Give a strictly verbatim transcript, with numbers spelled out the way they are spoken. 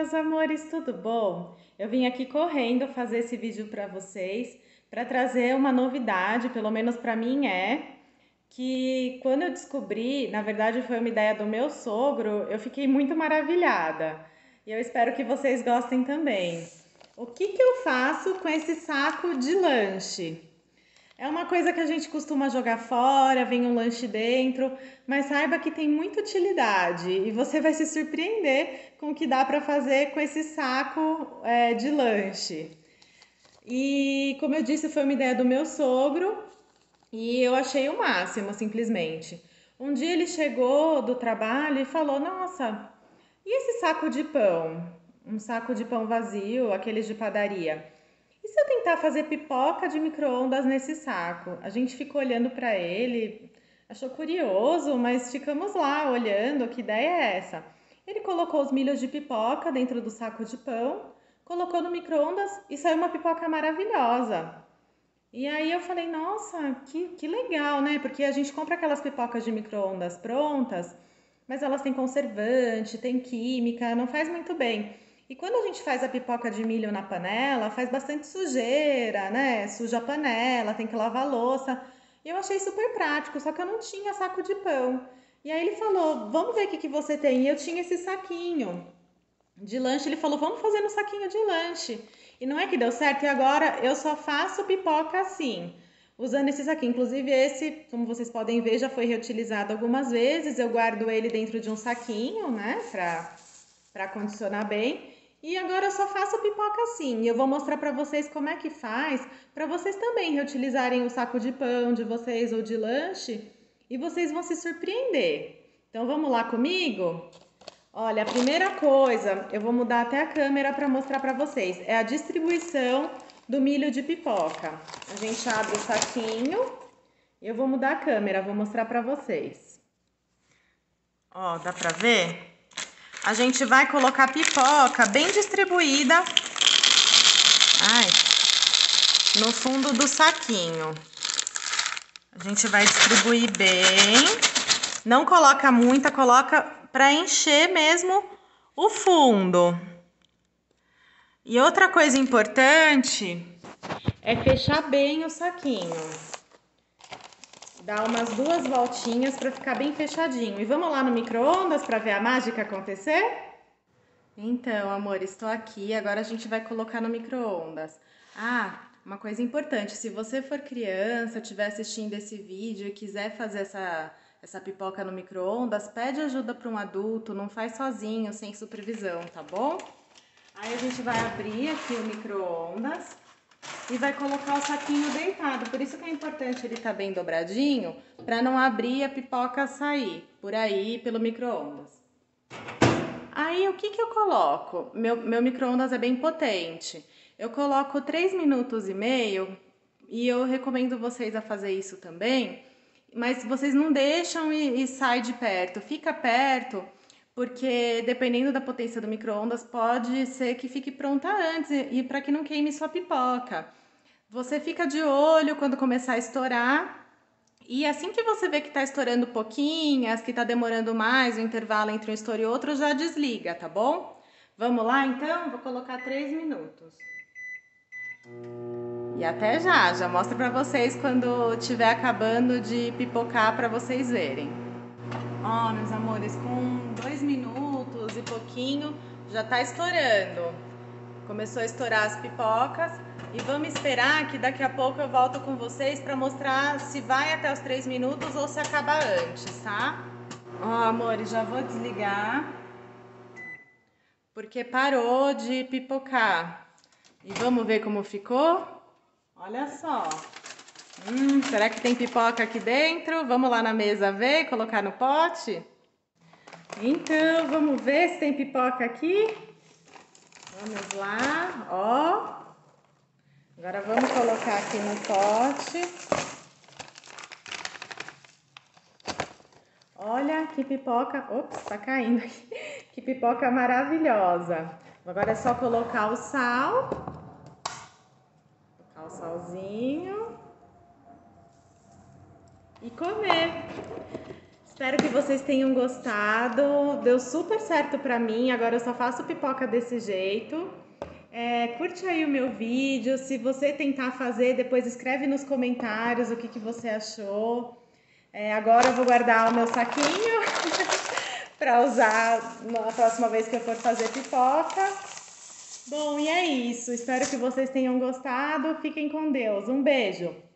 meus amores, tudo bom? Eu vim aqui correndo fazer esse vídeo para vocês, para trazer uma novidade, pelo menos para mim é, que quando eu descobri, na verdade foi uma ideia do meu sogro, eu fiquei muito maravilhada. E eu espero que vocês gostem também. O que que eu faço com esse saco de lanche? É uma coisa que a gente costuma jogar fora, vem um lanche dentro, mas saiba que tem muita utilidade e você vai se surpreender com o que dá para fazer com esse saco é, de lanche. E como eu disse, foi uma ideia do meu sogro e eu achei o máximo, simplesmente. Um dia ele chegou do trabalho e falou: Nossa, e esse saco de pão? Um saco de pão vazio, aqueles de padaria. E se eu tentar fazer pipoca de micro-ondas nesse saco? A gente ficou olhando para ele, achou curioso, mas ficamos lá olhando, que ideia é essa? Ele colocou os milhos de pipoca dentro do saco de pão, colocou no micro-ondas e saiu uma pipoca maravilhosa. E aí eu falei, nossa, que, que legal, né? Porque a gente compra aquelas pipocas de micro-ondas prontas, mas elas têm conservante, tem química, não faz muito bem. E quando a gente faz a pipoca de milho na panela, faz bastante sujeira, né? Suja a panela, tem que lavar a louça. E eu achei super prático, só que eu não tinha saco de pão. E aí ele falou, vamos ver o que, que você tem. E eu tinha esse saquinho de lanche, ele falou, vamos fazer no saquinho de lanche. E não é que deu certo, e agora eu só faço pipoca assim, usando esse saquinho. Inclusive esse, como vocês podem ver, já foi reutilizado algumas vezes. Eu guardo ele dentro de um saquinho, né, pra, pra condicionar bem. E agora eu só faço pipoca assim. E eu vou mostrar pra vocês como é que faz, pra vocês também reutilizarem o saco de pão de vocês ou de lanche, e vocês vão se surpreender. Então vamos lá comigo? Olha, a primeira coisa, eu vou mudar até a câmera para mostrar para vocês, é a distribuição do milho de pipoca. A gente abre o saquinho, eu vou mudar a câmera, vou mostrar para vocês. Ó, dá para ver? A gente vai colocar pipoca bem distribuída, ai, no fundo do saquinho. A gente vai distribuir bem, não coloca muita, coloca para encher mesmo o fundo. E outra coisa importante é fechar bem o saquinho. Dar umas duas voltinhas para ficar bem fechadinho. E vamos lá no micro-ondas para ver a mágica acontecer? Então, amor, estou aqui. Agora a gente vai colocar no micro-ondas. Ah, uma coisa importante, se você for criança, estiver assistindo esse vídeo e quiser fazer essa, essa pipoca no micro-ondas, pede ajuda para um adulto, não faz sozinho, sem supervisão, tá bom? Aí a gente vai abrir aqui o micro-ondas e vai colocar o saquinho deitado. Por isso que é importante ele estar bem dobradinho, para não abrir a pipoca sair por aí pelo micro-ondas. Aí o que que eu coloco? Meu, meu micro-ondas é bem potente. Eu coloco três minutos e meio e eu recomendo vocês a fazer isso também, mas vocês não deixam e, e sai de perto, fica perto, porque dependendo da potência do micro-ondas pode ser que fique pronta antes e para que não queime sua pipoca. Você fica de olho quando começar a estourar. E assim que você vê que tá estourando pouquinhas, que tá demorando mais, o intervalo entre um estouro e outro, já desliga, tá bom? Vamos lá então? Vou colocar três minutos. E até já, já mostro pra vocês quando tiver acabando de pipocar pra vocês verem. Ó, meus amores, com dois minutos e pouquinho, já tá estourando. Começou a estourar as pipocas. E vamos esperar que daqui a pouco eu volto com vocês para mostrar se vai até os três minutos ou se acaba antes, tá? Ó, amores, já vou desligar, porque parou de pipocar. E vamos ver como ficou? Olha só. Hum, será que tem pipoca aqui dentro? Vamos lá na mesa ver e colocar no pote? Então, vamos ver se tem pipoca aqui. Vamos lá, ó. Agora vamos colocar aqui no pote. Olha que pipoca, ops, tá caindo aqui. Que pipoca maravilhosa. Agora é só colocar o sal. Colocar o salzinho. E comer. Espero que vocês tenham gostado. Deu super certo pra mim. Agora eu só faço pipoca desse jeito. É, curte aí o meu vídeo. Se você tentar fazer, depois escreve nos comentários o que, que você achou. É, agora eu vou guardar o meu saquinho para usar na próxima vez que eu for fazer pipoca. Bom, e é isso. Espero que vocês tenham gostado. Fiquem com Deus. Um beijo.